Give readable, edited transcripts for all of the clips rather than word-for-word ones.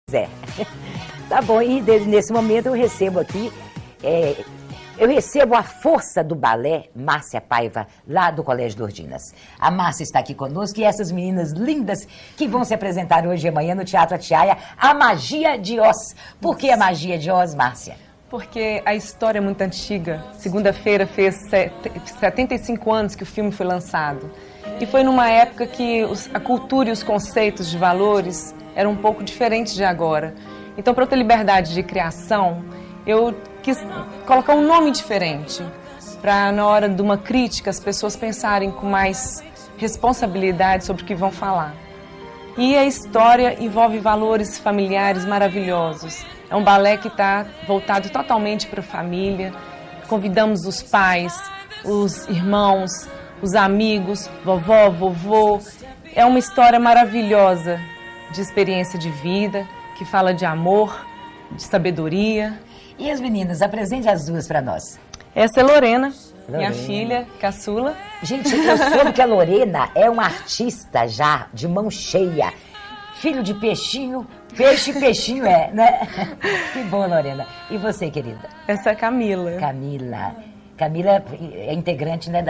É. Tá bom, e nesse momento eu recebo aqui, a força do balé Márcia Paiva, lá do Colégio Lourdinas. A Márcia está aqui conosco e essas meninas lindas que vão se apresentar hoje e amanhã no Teatro Atiaia, a Magia de Oz. Por que a Magia de Oz, Márcia? Porque a história é muito antiga. Segunda-feira fez 75 anos que o filme foi lançado. E foi numa época que a cultura e os conceitos de valores eram um pouco diferentes de agora. Então, para eu ter liberdade de criação, eu quis colocar um nome diferente, para na hora de uma crítica as pessoas pensarem com mais responsabilidade sobre o que vão falar. E a história envolve valores familiares maravilhosos. É um balé que está voltado totalmente para a família. Convidamos os pais, os irmãos, os amigos, vovó, vovô. É uma história maravilhosa de experiência de vida, que fala de amor, de sabedoria. E as meninas, apresente as duas para nós. Essa é Lorena, minha filha, caçula. Gente, eu soube que a Lorena é uma artista já de mão cheia. Filho de peixinho, peixe e peixinho né? Que bom, Lorena. E você, querida? Essa é Camila. Camila é integrante, né,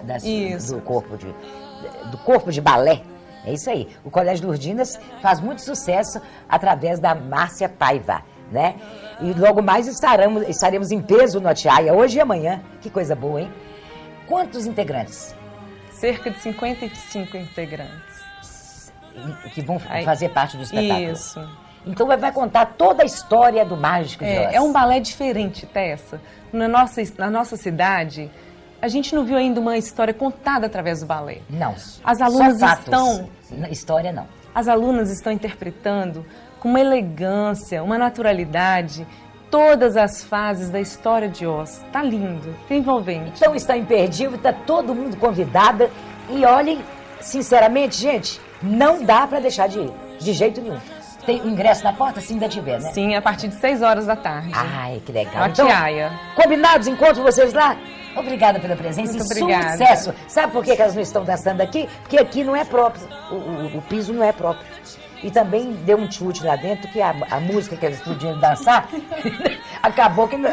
do corpo de balé. É isso aí. O Colégio Lourdinas faz muito sucesso através da Márcia Paiva, né? E logo mais estaremos em peso no Atiaia, hoje e amanhã. Que coisa boa, hein? Quantos integrantes? Cerca de 55 integrantes. Que vão fazer parte do espetáculo. Isso. Então vai contar toda a história do Mágico de Oz. É um balé diferente, Tessa. Na nossa cidade, a gente não viu ainda uma história contada através do balé. Não. As alunas só fatos. História não. As alunas estão interpretando com uma elegância, uma naturalidade, todas as fases da história de Oz. Tá lindo, tá envolvente. Então está imperdível, está todo mundo convidada. E olhem, sinceramente, gente, não dá para deixar de ir, de jeito nenhum. Tem ingresso na porta, se ainda tiver, né? Sim, a partir de 6 horas da tarde. Ai, que legal. No Atiaia. Então, combinados, encontro vocês lá? Obrigada pela presença. Muito e obrigada. Sucesso. Sabe por que elas não estão dançando aqui? Porque aqui não é próprio, o piso não é próprio. E também deu um chute lá dentro que a música que elas podiam dançar, acabou que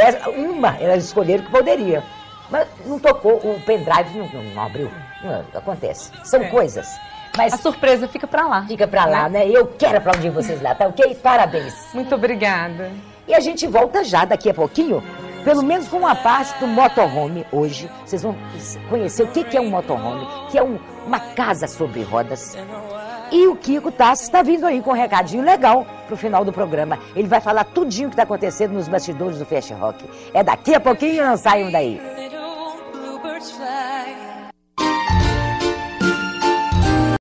elas escolheram que poderia. Mas não tocou, o pendrive não abriu. Não, acontece. São coisas. Mas a surpresa fica pra lá. Fica pra lá, né? Eu quero aplaudir vocês lá, tá ok? Parabéns. Muito obrigada. E a gente volta já daqui a pouquinho, pelo menos com uma parte do motorhome hoje. Vocês vão conhecer o que é um motorhome, que é uma casa sobre rodas. E o Kiko Tassi está vindo aí com um recadinho legal pro final do programa. Ele vai falar tudinho que está acontecendo nos bastidores do Fast Rock. É daqui a pouquinho, não saiam daí.